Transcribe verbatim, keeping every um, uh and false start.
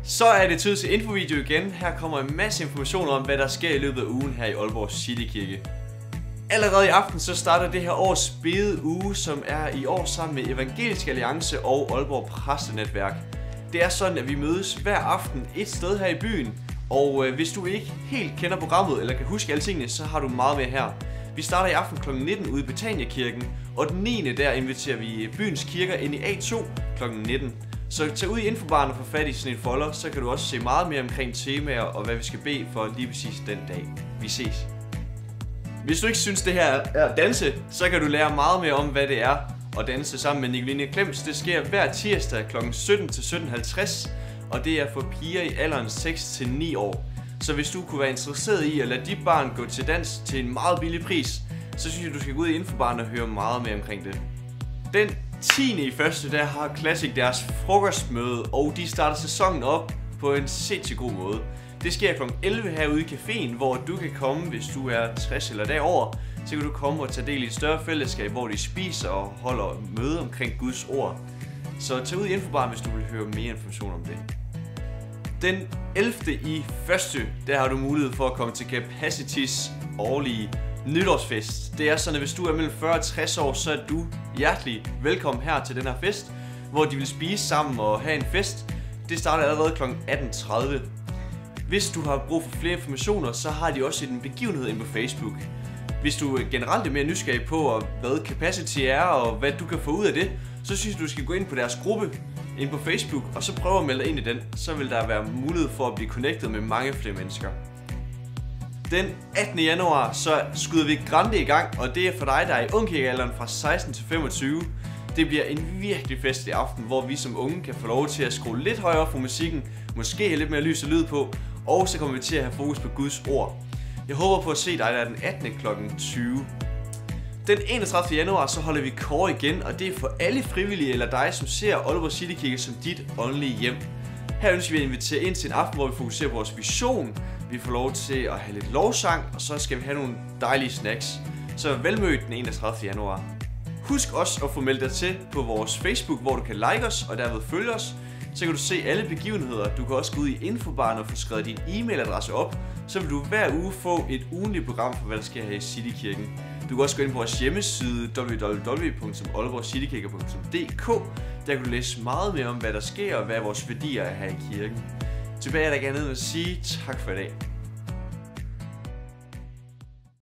Så er det tid til infovideo igen. Her kommer en masse information om, hvad der sker i løbet af ugen her i Aalborg Citykirke. Allerede i aften så starter det her års bedeuge, som er i år sammen med Evangelisk Alliance og Aalborg Præstenetværk. Det er sådan, at vi mødes hver aften et sted her i byen, og øh, hvis du ikke helt kender programmet eller kan huske alle tingene, så har du meget med her. Vi starter i aften klokken nitten ude i Betaniakirken, og den niende der inviterer vi byens kirker ind i A to klokken nitten. Så tag ud i infobaren og få fat i sådan en folder, så kan du også se meget mere omkring temaer og hvad vi skal bede for lige præcis den dag. Vi ses. Hvis du ikke synes det her er at danse, så kan du lære meget mere om hvad det er at danse sammen med Nicoline Klems. Det sker hver tirsdag klokken sytten til sytten halvtreds, og det er for piger i alderen seks til ni år. Så hvis du kunne være interesseret i at lade dit barn gå til dans til en meget billig pris, så synes jeg du skal gå ud i infobaren og høre meget mere omkring det. Den tiende i første der har Classic deres frokostmøde, og de starter sæsonen op på en sindssygt god måde. Det sker klokken elleve herude i caféen, hvor du kan komme, hvis du er tres eller derover. Så kan du komme og tage del i et større fællesskab, hvor de spiser og holder møde omkring Guds ord. Så tag ud i infobaren, hvis du vil høre mere information om det. Den ellevte i første, der har du mulighed for at komme til Capacities årlige nytårsfest. Det er sådan, at hvis du er mellem fyrre og tres år, så er du hjertelig velkommen her til den her fest, hvor de vil spise sammen og have en fest. Det starter allerede klokken atten tredive. Hvis du har brug for flere informationer, så har de også en begivenhed inde på Facebook. Hvis du generelt er mere nysgerrig på, hvad Capacity er og hvad du kan få ud af det, så synes du, du skal gå ind på deres gruppe inde på Facebook, og så prøve at melde dig ind i den. Så vil der være mulighed for at blive connectet med mange flere mennesker. Den attende januar så skyder vi Grande i gang, og det er for dig, der er i ungkirkealderen fra seksten til femogtyve. Det bliver en virkelig festlig aften, hvor vi som unge kan få lov til at skrue lidt højere for musikken, måske have lidt mere lys og lyd på, og så kommer vi til at have fokus på Guds ord. Jeg håber på at se dig der den attende klokken tyve. Den enogtredivte januar så holder vi kår igen, og det er for alle frivillige eller dig, som ser Aalborg Citykirke som dit åndelige hjem. Her ønsker vi at invitere ind til en aften, hvor vi fokuserer på vores vision. Vi får lov til at have lidt lovsang, og så skal vi have nogle dejlige snacks. Så velmødt den enogtredivte januar. Husk også at få meldt dig til på vores Facebook, hvor du kan like os og derved følge os. Så kan du se alle begivenheder. Du kan også gå ud i infobaren og få skrevet din e-mailadresse op. Så vil du hver uge få et ugentligt program for, hvad der sker her i Citykirken. Du kan også gå ind på vores hjemmeside w w w punktum aalborg citykirke punktum d k. Der kan du læse meget mere om, hvad der sker og hvad vores værdier er her i kirken. Tilbage er der gerne at sige tak for i dag.